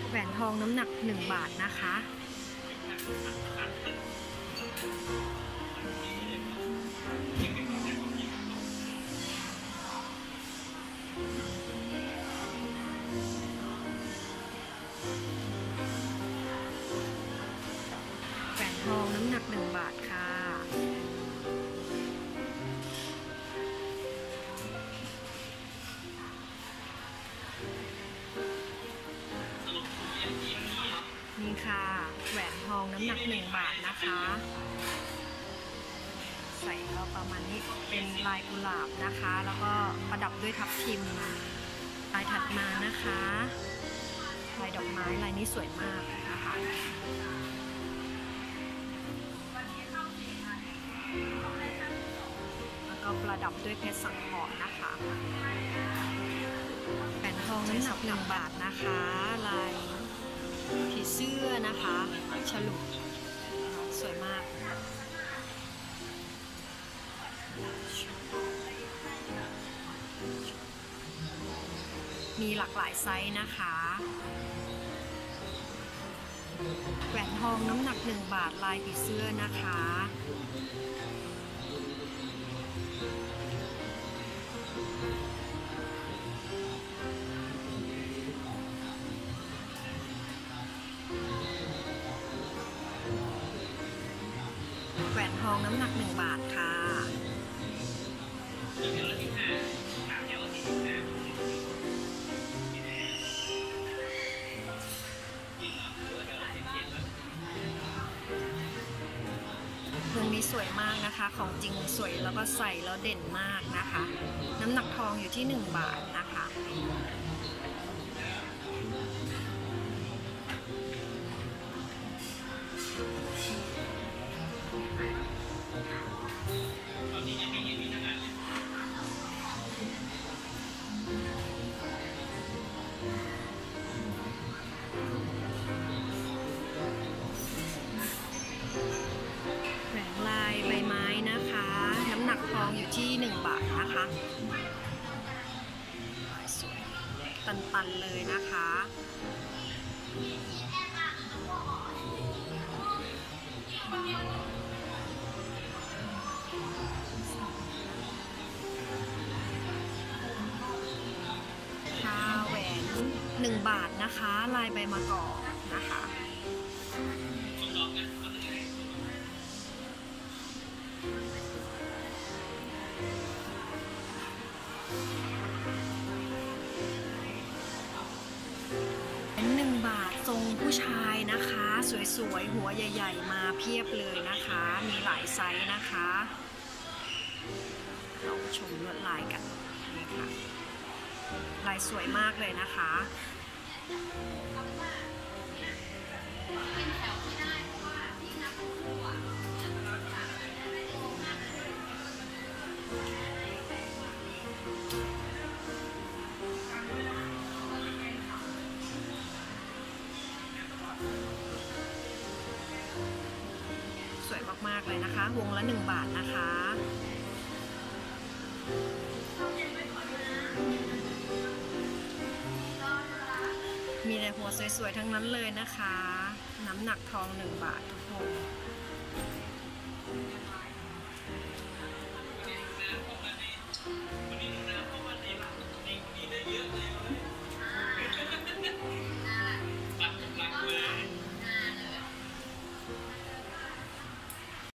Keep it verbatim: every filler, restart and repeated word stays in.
แหวนทองน้ำหนักหนึ่งบาทนะคะแหวนทองน้ำหนักหนึ่งบาทค่ะนี่ค่ะแหวนทองน้ำหนักหนึ่งบาทนะคะใส่ก็ประมาณนี้เป็นลายกุหลาบนะคะแล้วก็ประดับด้วยทับทิมลายถัดมานะคะลายดอกไม้ลายนี้สวยมากนะคะแล้วก็ประดับด้วยเพชรสังเคราะห์นะคะแหวนทองน้ำหนักหนึ่งบาทนะคะลายผีเสื้อนะคะฉลุสวยมากมีหลากหลายไซส์นะคะแหวนทองน้ำหนักหนึ่งบาทลายผีเสื้อนะคะแหวนทองน้ำหนักหนึ่งบาทค่ะวงนี้สวยมากนะคะของจริงสวยแล้วก็ใส่แล้วเด่นมากนะคะน้ำหนักทองอยู่ที่หนึ่งบาทนะคะแหวนลายใบไม้นะคะน้ำหนักทองอยู่ที่หนึ่งบาทนะคะสวยตันๆเลยนะคะค่ะแหวนหนึ่งบาทนะคะลายใบมะกอกนะคะหนึ่งบาททรงผู้ชายนะคะสวยๆหัวใหญ่ๆมาเพียบเลยนะคะมีหลายไซส์นะคะลองชมลวดลายกันนี่ค่ะลายสวยมากเลยนะคะสวยมากๆเลยนะคะวงละหนึ่งบาทนะคะมีแต่หัวสวยๆทั้งนั้นเลยนะคะน้ำหนักทองหนึ่งบาททุกคน